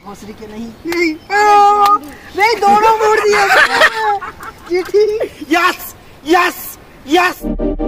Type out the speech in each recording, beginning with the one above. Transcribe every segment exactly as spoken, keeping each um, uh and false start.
भोसरी के नहीं नहीं नहीं दोनों मोड़ दिए चीटी। Yes yes yes.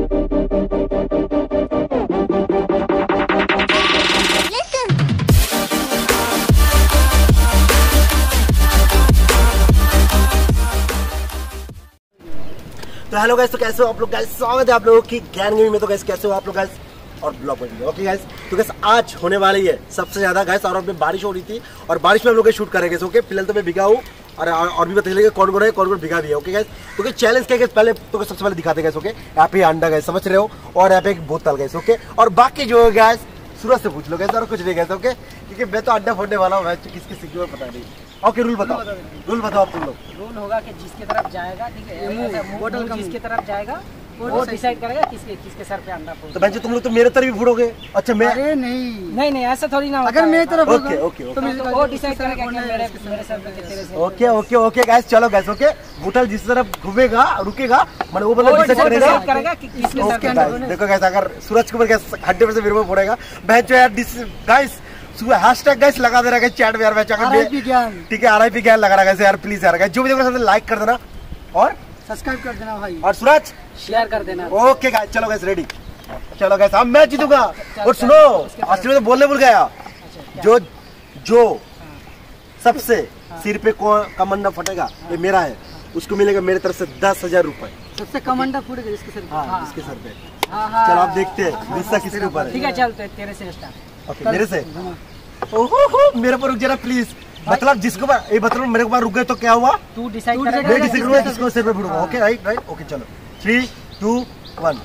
तो हेलो गाइस, तो कैसे हो आप लोग गाइस? स्वागत है आप लोगों की ज्ञान गेमिंग में। तो गाइस कैसे हो आप लोग गाइस? और ब्लॉग में ओके गाइस। तो गाइस आज होने वाली है सबसे ज्यादा गाइस, और अभी बारिश हो रही थी और बारिश में हम लोग शूट करेंगे। ओके फिलहाल तो मैं भीगा हूँ और और भी बता चलेगा कौन कौन है, कौन कौन भीगा भी है। ओके गाइस, तो चैलेंज क्या गाइस पहले तो सबसे पहले दिखाते गाइस। ओके यहाँ पे अंडा गाइस समझ रहे हो, और यहाँ पे एक बोतल गाइस। ओके और बाकी जो है गाइस सूरज से पूछ लो गाइस, और कुछ नहीं गाइस। ओके क्योंकि मैं तो अंडा फोड़ने वाला हूँ, किसके सीखे पता नहीं। ओके रूल बताओ, रूल बताओ आप तुम लोग। रूल होगा कि जिसके तरफ जाएगा, ठीक है, बोतल जिसके तरफ जाएगा वो डिसाइड करेगा किसके किसके सर पे अंडा फोड़ना। तो बहन तुम लोग तो मेरे तरफ भी फोड़ोगे। अच्छा मैं अरे नहीं नहीं नहीं ऐसा थोड़ी ना, अगर मेरी तरफ ओके ओके तो वो डिसाइड करेगा कि मेरे मेरे सर पे तेरे से। ओके ओके ओके गाइस चलो गाइस। ओके बोतल जिस तरफ घूमेगा रुकेगा मतलब वो मतलब डिसाइड करेगा करेगा कि किसके सर पे अंडा। देखो गाइस अगर सूरज के ऊपर गाइस हंड्रेड परसेंट मेरे को फोड़ेगा बहन जो यार गाइस हैशटैग गाइस लगा दे रहा है चैट में यार। मैं ठीक है आरआईपी ज्ञान लगा रहा है यार। प्लीज यार गाइस जो भी देख रहे हैं लाइक कर देना और सब्सक्राइब कर देना भाई, और सूरज शेयर कर देना। ओके गाइस चलो गाइस रेडी। चलो गाइस अब मैं जीतूंगा। और सुनो असली में तो बोलने भूल गया, जो जो सबसे सिर पे कम अंडा फटेगा ये मेरा है, उसको मिलेगा मेरे तरफ से दस हजार रूपए। सबसे कम अंडा फूटेगा जिसके सर पे। हाँ इसके सर पे। चलो आप देखते हैं गुस्सा किसके ऊपर है। ठीक है चल तेरे से स्टार्ट। ओके मेरे से ओहो मेरे पर रुक जरा प्लीज। मतलब जिसको ये मतलब मेरे को रुक गए तो क्या हुआ? तू डिसाइड मैं डिसाइड करूंगा किसको सिर पे फोड़ूंगा। ओके राइट राइट ओके चलो थ्री टू वन।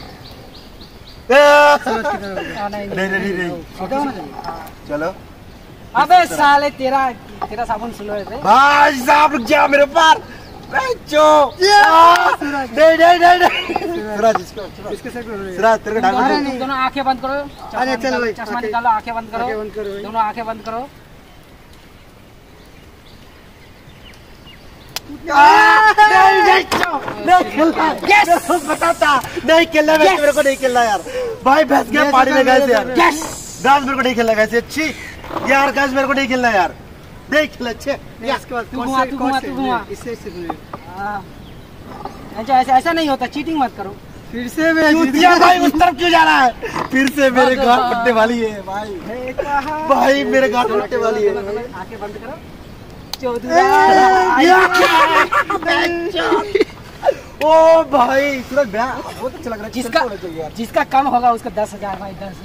नहीं नहीं नहीं चलो। अबे साले तेरा तेरा साबुन सुनो रे भाई साहब रुक जा मेरे ऊपर। नहीं नहीं नहीं सूरज इसको इसके सर पे सूरज तेरे को ढांढ तुम दोनों आंखें बंद करो। अरे चलो भाई चश्मा निकालो, आंखें बंद करो, दोनों आंखें बंद करो। बताता नहीं खेलना मेरे को नहीं खेलना यार। भाई भैंस गया पानी में गए थे यार। गाइस मेरे को नहीं खेलना गए अच्छी यार। गाइस मेरे को नहीं खेलना यार, नहीं खेला अच्छे। तू घुमा तू घुमा तू घुमा इससे ऐसा ऐसा नहीं होता, चीटिंग मत करो। फिर से मैं भाई उस तरफ क्यों जा रहा है? फिर से मेरे गाल फटने वाली है भाई। भाई मेरे गाल फटने वाली है। आंखें बंद करो। ओ भाई सूरज बहुत अच्छा लग रहा है। जिसका जिसका कम होगा उसका दस हजार भाई, दस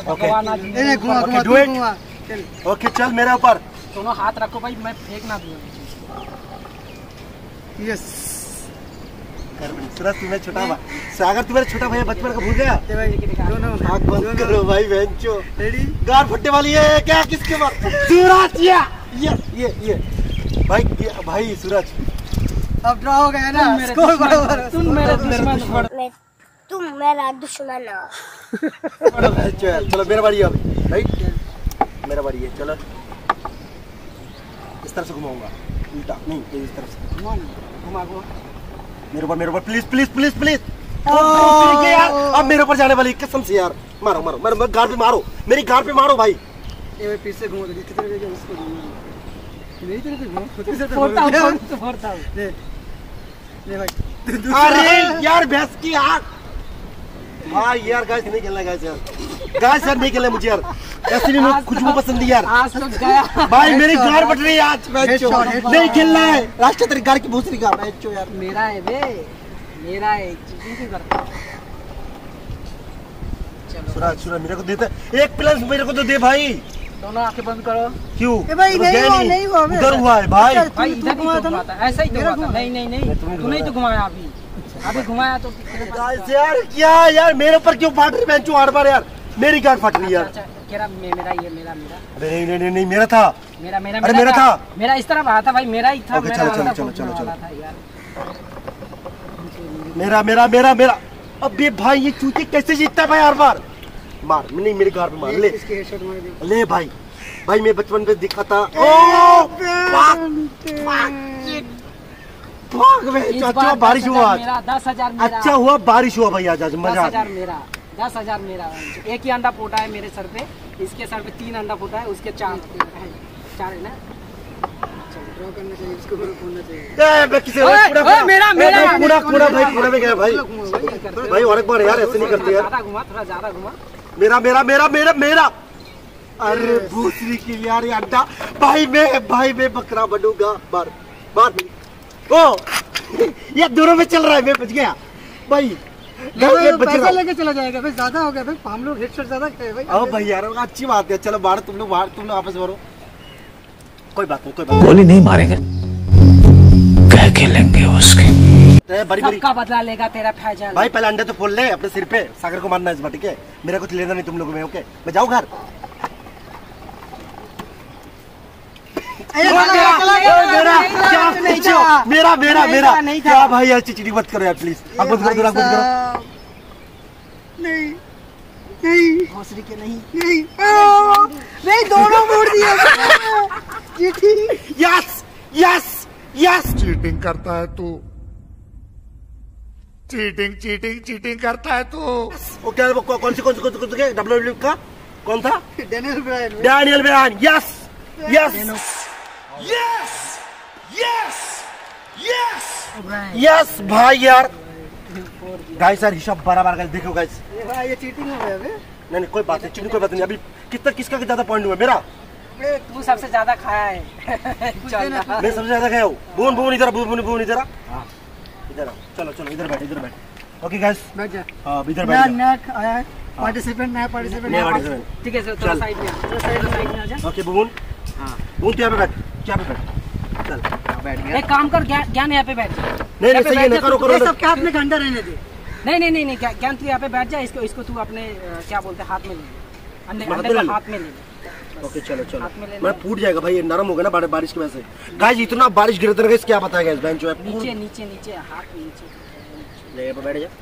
हजार। ओके चल मेरे ऊपर दोनों हाथ रखो भाई, मैं फेंक ना दूँ। यस सूरज तुम्हें छोटा भाई सागर तुम्हारा छोटा भाई बचपन का भूल गया। आँख बंद करो भाई बेंचो। गाल फटने वाली है क्या किसके बाद? सूरज ये ये ये भाई भाई सूरज अब ड्रॉ हो गया ना। स्कोर बराबर। तुम मेरा दुश्मन, तुम मेरा दुश्मन हो। चलो मेरा बारी है अभी राइट, मेरा बारी है। चलो इस तरफ से घुमाऊंगा, उल्टा नहीं इस तरफ से घुमा घुमा घुमा मेरे ऊपर मेरे ऊपर प्लीज प्लीज प्लीज प्लीज यार। अब मेरे ऊपर जाने वाली कसम से यार। मारो मारो मेरे गाल पे मारो, मेरी गाल पे मारो भाई। ये फिर से घुमा दो किस तरह से उसको घुमा नहीं तेरे से घुमा खुद से फोड़ता हूं तो फोड़ता हूं। ले ले भाई। अरे यार भैंस की आंख भाई यार। गाइस नहीं खेलना गाइस यार। गाइस यार नहीं खेलना मुझे यार, ऐसे भी मुझे खुशबू पसंद है यार। आज तो गया भाई मेरी गाल फट रही है आज। नहीं खेलना है राष्ट्र तेरी गाल की भूसरी का मैचो यार। मेरा है बे, मेरा है। चीटिंग क्यों करता? चलो सूरज सूरज मेरे को देता एक प्लस मेरे को तो दे भाई। दोनों आंखें बंद करो। क्यों भाई नहीं हुआ नहीं हुआ उधर हुआ है भाई। भाई इधर घुमाया था ऐसा ही तो हुआ था। नहीं नहीं नहीं तू नहीं तो घुमाया अभी अभी घुमाया तो यार। क्या यार मेरे ऊपर क्यों फाट रही बेंचो हर बार यार? मेरी गाल फट रही है यार। मेरा मेरा ये मेरा मेरा अरे नहीं नहीं नहीं मेरा था मेरा मेरा अरे मेरा था मेरा इस तरफ आया था भाई, मेरा ही था। चलो चलो चलो चलो चलो मेरा मेरा मेरा मेरा। अबे भाई ये चूती कैसे जीतता है भाई हर बार? मार नहीं मेरे गाल पे मार ले ले भाई। भाई मैं बचपन पे दिखा था। ओ भाग में चाचा बारिश हुआ आज। दस हजार अच्छा हुआ बारिश हुआ भाई आज आज मजा। दस हजार मेरा दस हजार मेरा। एक ही अंडा फूटा है मेरे सर पे, इसके सर पे तीन अंडा फूटा है, उसके चार स्टार है ना। ड्रॉ करना चाहिए, इसको बोलना चाहिए। ए मैं किसे ओए, पूरा ओए, मेरा, मेरा। पूरा पूरा भाई पूरा में गया भाई भाई और एक बार यार ऐसे नहीं करते यार। ज्यादा घुमा, थोड़ा ज्यादा घुमा। मेरा मेरा मेरा मेरा मेरा अरे भूसरी की यार ये अड्डा भाई मैं भाई मैं बकरा बनूंगा। बार बार ओ ये दोनों में चल रहा है, मैं बच गया भाई। पैसा लेके चला जाएगा भाई, ज्यादा हो गया भाई, हम लोग हेडशॉट ज्यादा खाए भाई। अब भाई यार अच्छी बात है, चलो बाहर तुम लोग बाहर तुम लोग आपस में मारो, कोई बात नहीं कोई बात गोली नहीं मारेंगे, कह के लेंगे उसकी। नहीं बड़ी बड़ी सबका बदला लेगा तेरा फैजल। भाई पहले अंडे तो फोड़ ले अपने सिर पे, सागर को मारना है इस बार, ठीक है? मेरा कुछ लेना नहीं तुम लोगों में, ओके? मैं जाऊँ घर? मेरा मेरा मेरा क्या भाई यार चिचड़ी मत करो यार प्लीज, आप मत करो, आप मत करो। नहीं नहीं भोसड़ी के नहीं नहीं नहीं दोनों मोड़ दिए जीठी। यस यस यस चीटिंग करता है तू, चीटिंग चीटिंग चीटिंग करता है तू। वो क्या कौन सी कौन सी कौन सी कौन सी डब्ल्यू डब्ल्यू का कौन था? Daniel Bryan. Daniel Bryan. Yes yes yes yes yes yes भाई यार गाइस यार हिसाब बराबर गाइस, देखो गाइस ये चीटिंग हो गया बे। नहीं नहीं कोई बात नहीं, चीटिंग कोई बात नहीं। अभी कितना किसका ज्यादा पॉइंट हुआ? मेरा तू सबसे ज्यादा खाया है। चल मैं सबसे ज्यादा गया हूँ। बोन बोन इधर बोन बोन इधर इधर चलो चलो इधर बैठ इधर बैठ। ओके गाइस बैठ जा। हाँ इधर नया बैठ नया आया है पार्टिसिपेंट, नया पार्टिसिपेंट। नया पार्टिसिपेंट। ठीक है सर, थोड़ा साइड में आ, साइड में साइड में आ जा। ओके बोन हाँ बोन तू यहाँ पे बैठ, यहाँ पे बैठ चल बैठ गया। एक काम कर, ज्ञान ज्ञान यहाँ पे बैठ जा। नहीं नहीं सही है ना, करो ये करो। सब के हाथ में घंटा रहने दे। नहीं नहीं नहीं नहीं ज्ञान ज्ञान तू यहाँ पे बैठ जा, इसको इसको तू अपने अ, क्या बोलते हैं हाथ में ले ले, अंडे हाथ अंडे में ले को ले। हाथ में ले ले। ओके चलो चलो हाथ में ले मैं ले। फूट जाएगा भाई, ये नरम हो गया ना बारिश बारिश की वजह से। गाइस इतना बारिश गिरते रहे क्या बताएगा इस बेंच पे? नीचे नीचे नीचे हाथ नीचे। ले बैठ जा।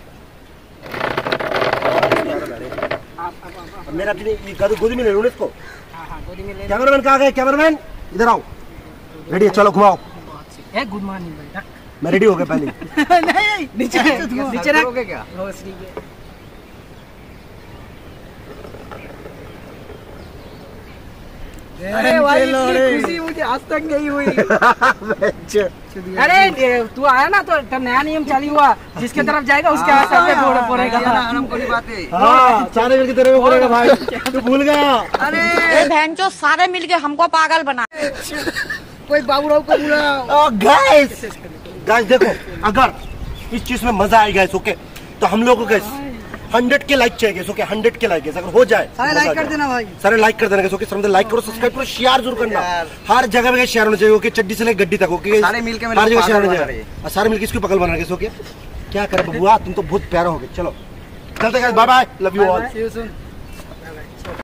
आप अब अब अब मेरा अपनी ये गोदी गोदी में ले लूँ इसको। हाँ हाँ गोदी में ले ले। कैमरामैन कहाँ गए? कैमरामैन इधर आओ, रेडी है? चलो घुमाओ। ए गुड मॉर्निंग बेटा। मैं रेडी हो गया पहले। नहीं नीचे नीचे रख क्या? भोसड़ी के। अरे भाई इतनी खुशी मुझे आज तक नहीं हुई। अरे ये तू आया ना तो तब नया नियम चालू हुआ, जिसके तरफ जाएगा उसके हाथ पे फोड़ फोड़ेगा। आराम कोई बात है। हाँ सारे मिलके तेरे में बोलेगा भाई, तू भूल गया। अरे बहन जो सारे मिलके हमको पागल बना। कोई बाबूराव को बुला। गाइस गाइस देखो, अगर इस चीज में मजा आएगा गाइस, ओके, तो हम लोग को गाइस हंड्रेड के लाइक चाहिए, ओके, हंड्रेड के लाइक अगर हो जाए सारे लाइक कर देना भाई, सारे लाइक कर देना, ओके, सारे लाइक करो, सब्सक्राइब करो, शेयर जरूर करना। हर जगह में शेयर होना चाहिए, ओके, चड्डी से लेकर गड्डी तक, ओके, सारे मिलके हर जगह शेयर होना चाहिए, सारे मिलके इसको पकड़ बना रहे, ओके। क्या करे बबुआ, तुम तो बहुत प्यारा हो गए। चलो चलते guys, bye bye, love you all.